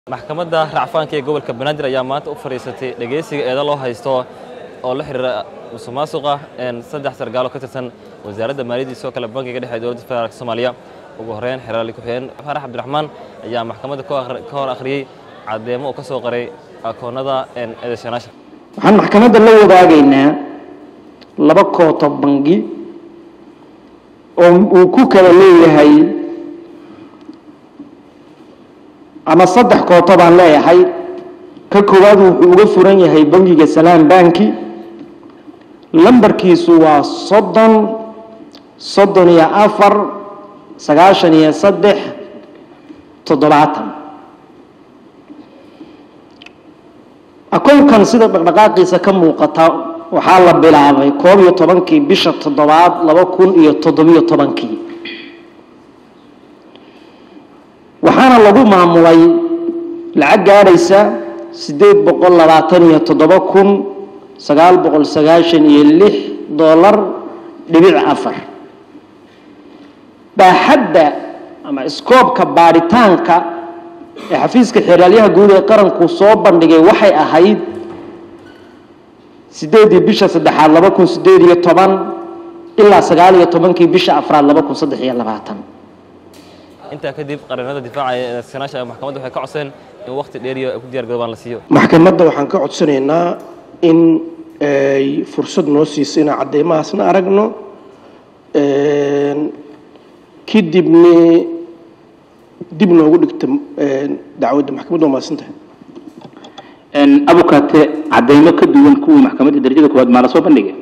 maxkamadda racfaanka ee gobolka Banaadir ayaa maanta u fariisatay dhageysiga eedo loo haysto oo la xiriira musuqmaasuqa saddex sargaal oo ka tirsan wasaaradda maaliyadda iyo kala bangiga dhexe ee dowladda federaalka Soomaaliya ugu horeyn xiraali ku xigeen Farax Cabdiraxmaan ayaa maxkamadda ka hor akhriyay cadeemo oo ka soo qaray akoonada eedeysanaasha waxaan maxkamadda la wadaagaynaa laba kooto bangi oo uu ku kala leeyahay ama saddex kooto baan leeyahay ka koowaad wuxuu uga furan yahay bangiga Salaam Banki lambarkiisu waa 30 akoonkan sida dhaqdhaqaaqiisa ka muuqata waxaa la bilaabay 11 bisha 7 2017 waxaana lagu maamulay lacag gaaraysa 827,996 dollar dhibic 4 baaxadda ama iskoobka baaritaanka ee xafiiska xiraalyaha guud ee qaranku soo bandhigay waxay ahayd 8 bisha 3 2018 ilaa 19 bisha 4 2023 inta kadib qaranada difaaca ee sanaasha maxkamaddu waxay ka codsan in waqti dheer iyo ku diyaar garoobaan la siiyo maxkamadda waxaan ka codsanaynaa in ay fursad noo siisay inaan cadeymahaasna aragno kadibna dib noogu dhigta dacwadda maxkamaddu waa mahadsantahay abukaate cadeymo ka duwan kuwii maxkamadda darajada koowaad maa la soo bandhigay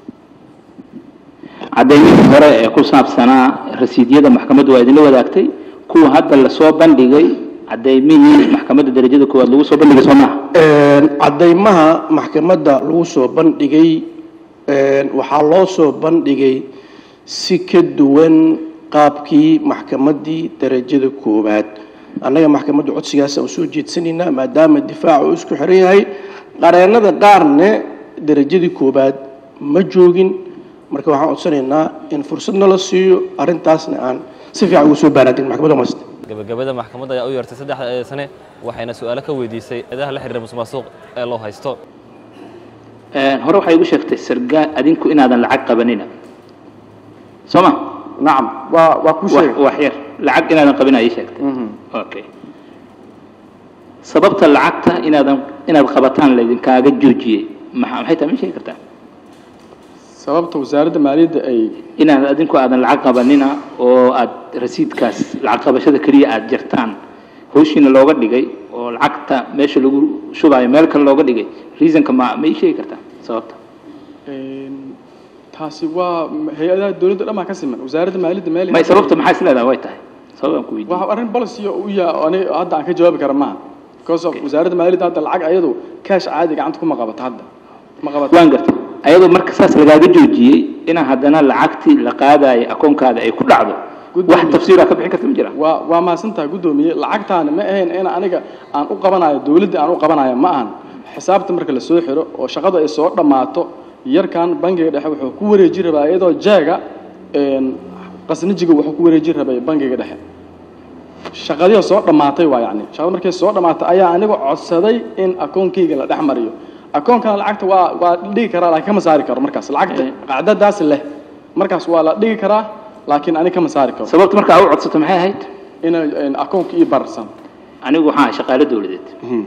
cadeymadii hore ee ku saabsanaa rasiidyada maxkamaddu waa idinla wadaagtay kuwa hadda la soo bandhigay cadeymihii maxkamadda darajada koowaad lagu soo bandhigay soo maaha cadeymaha maxkamadda lagu soo bandhigay waxaa loo soo bandhigay si ka duwan qaabkii maxkamaddii darajada koowaad annaga maxkamadda codsigaas aan soo jeedsanaynaa maadaama difaaca uu isku xiran yahay qareennada qaarne darajadii koowaad ma joogin marka waxaan codsanaynaa in fursadna la siiyo arrintaasna aan si fiican ugu soo baaraadin maxkamadda maasta gabagabada maxkamadda ayaa u yeertay 3 sane waxayna su'aalo ka weydiisay eedaha la xiriira musuqmaasuq ee loo haysto hore waxay ugu sheegtay sargaal adinku inaadan lacag qabanina soma نعم وكل شيء وحير لعق إن هذا قبنا أي شيء أوكي سببت العقتة إن هذا خبطان الذين كان جوجي ما حيت من شيء كرتان سببت وزارة المالية أي إن هذا أدينكو هذا العقبة نينا أو رصيد كاس العقبة شذا كريه أجرتان هوشين اللوجة دقي والعقتة ماشي لو شو بعي مالك اللوجة دقي ريزن كما ما شيء كرتان سببت taasi waa hay'adaha dawladda dhama ka siman wasaaradda maaliyadda maaliyadda ma sababta maxay isleedahay way tahay sababaan ku weydiin waxa arrin policy oo ani hadda aan ka jawaabi kara ma because of wasaaradda maaliyadda hadda lacag ayadu cash caadi gacanta kuma qabato hadda ma qabato waan gartay ayadu marka saas lagaaga joojiyay in haddana lacagtii la qaadayo akoonkaada ay ku dhacdo wax tafsiir ka bixin karta ma jira waa ma santahay gudoomiye lacagtaana ma ahayn in aniga aan u qabanayo dawladda aan u qabanayo ma ahan xisaabta marka la soo xiro oo shaqada ay soo dhamaato yarkan bangiga dhexe wuxuu ku wareejin rabaa iyadoo jaaga qasnijiga wuxuu ku wareejin rabaa bangiga dhexe shaqadii soo dhamaatay waa yaani shaqada markay soo dhamaatay ayaa anigu codsaday in akoonkayga la dhex mariyo akoonkan lacagta waa dhigi karaa laakiin kama saari karo markaas lacagta qacdadaas leh markaas waa la dhigi karaa laakiin aniga kama saari karo sababta marka uu codsato maxay ahayd in akoonka ii barsan anigu waxaan shaqaale dawladeed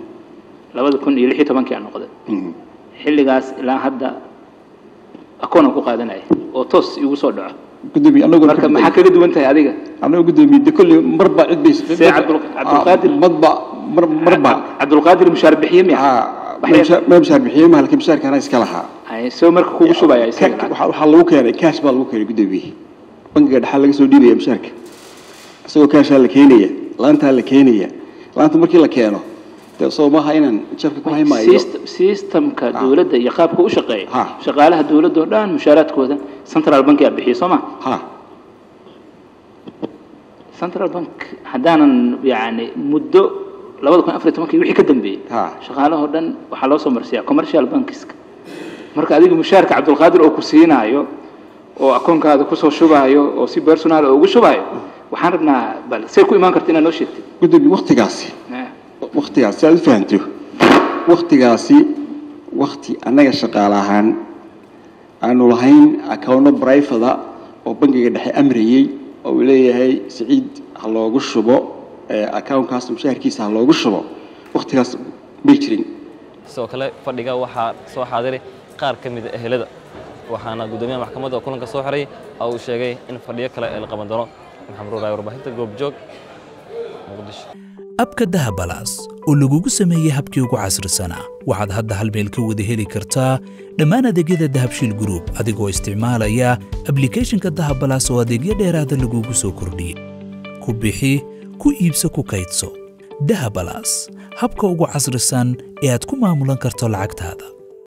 2016 aan noqday xilligaas ilaa hadda akoon ku qaadanay oo toos igu soo dhaco gudoomiye anagu marka maxaa kala duwan tahay adiga anagu gudoomiye kulli marba cid bay Abdulqaadir marba Abdulqaadir mushaar bixiye ma mushaar bixiye ma halka mushaarkana iska lahaa ay soo marka kugu shubaya isaga waxa lagu keenay cash baa lagu keenay gudoomiye bangiga dhaxal laga soo dhiibay mushaarka asagoo cash la keenaya laanta la keenaya laanta markii la keeno soomaha inaan jabka ku haymayo systemka dawladda iyo qaabka u shaqeeyo shaqaalaha dawladda oo dhan mushaaraadkooda central bank ayaa bixiyo Soomaa central bank hadaanan yaani muddo 2014 wixii ka dambeeyay shaqaalaha oo dhan waxa loo soo marsiyaa commercial banks marka adiga mushaarka Abdulqaadir oo ku siinayo oo akoonkaada ku soo shubayo oo si personal oo ugu shubayo waxaan rabnaa bal say ku iman kartaa inaan noo sheegtay gudoomiye waqtigaasi waqtigaas aad fahanto waqtigaasi waqti anaga shaqaalahan aanu lahayn account private oo bangiga dhexe amriyay oo leeyahay Saciid ha loogu shubo account-kaas mushaharkiisa ha loogu shubo waqtigaas bay jirin sidoo kale fadhiga waxaa soo xaadiray qaar ka mid ah ehelada waxaana gudoomiyaha maxkamadda oo kulanka soo xiray oo uu sheegay in fadhiyo kale ay la qaban doono maxamed ruuray warbaahinta goobjoog muqdisho abka Dahab Plus oo lagugu sameeyay habkii ugu casrisanaa waxaad hadda hal meel ka wada heli kartaa dhammaan adeegyada Dahab Shiil Group adigoo isticmaalaya application-ka Dahab Plus oo adeegyo dheeraad ah lagugu soo kordhiyay ku bixi ku iibso ku kaydso Dahab Plus habka ugu casrisan ee aad ku maamulan karto lacagtaada